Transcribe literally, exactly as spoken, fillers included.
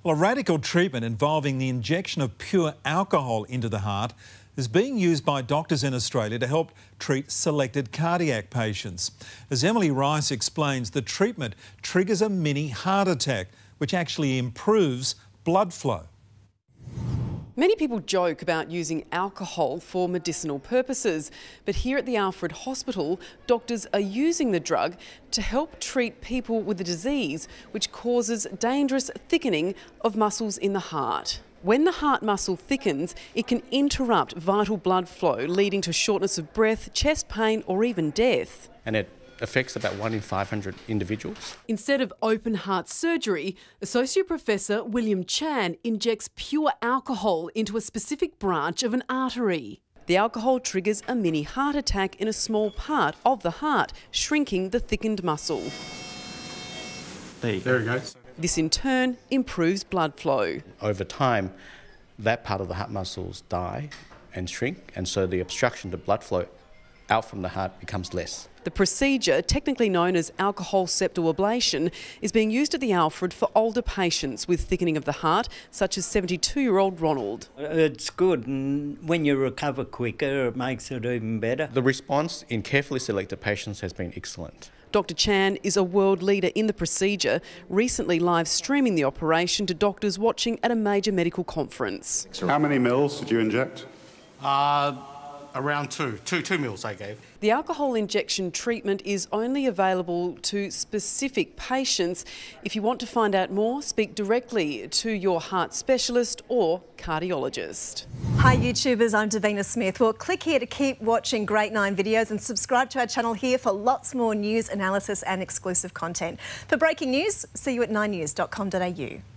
Well, a radical treatment involving the injection of pure alcohol into the heart is being used by doctors in Australia to help treat selected cardiac patients. As Emily Rice explains, the treatment triggers a mini heart attack, which actually improves blood flow. Many people joke about using alcohol for medicinal purposes, but here at the Alfred Hospital, doctors are using the drug to help treat people with a disease which causes dangerous thickening of muscles in the heart. When the heart muscle thickens, it can interrupt vital blood flow, leading to shortness of breath, chest pain or even death. And it affects about one in five hundred individuals. Instead of open heart surgery, Associate Professor William Chan injects pure alcohol into a specific branch of an artery. The alcohol triggers a mini heart attack in a small part of the heart, shrinking the thickened muscle. There you go. There we go. This in turn improves blood flow. Over time, that part of the heart muscles die and shrink, and so the obstruction to blood flow out from the heart becomes less. The procedure, technically known as alcohol septal ablation, is being used at the Alfred for older patients with thickening of the heart, such as seventy-two-year-old Ronald. It's good, and when you recover quicker, it makes it even better. The response in carefully selected patients has been excellent. Doctor Chan is a world leader in the procedure, recently live streaming the operation to doctors watching at a major medical conference. How many mils did you inject? Uh, around two. Two, two mils I gave. The alcohol injection treatment is only available to specific patients. If you want to find out more, speak directly to your heart specialist or cardiologist. Hi YouTubers, I'm Davina Smith. Well, click here to keep watching Great Nine videos and subscribe to our channel here for lots more news, analysis and exclusive content. For breaking news, see you at nine news dot com dot A U.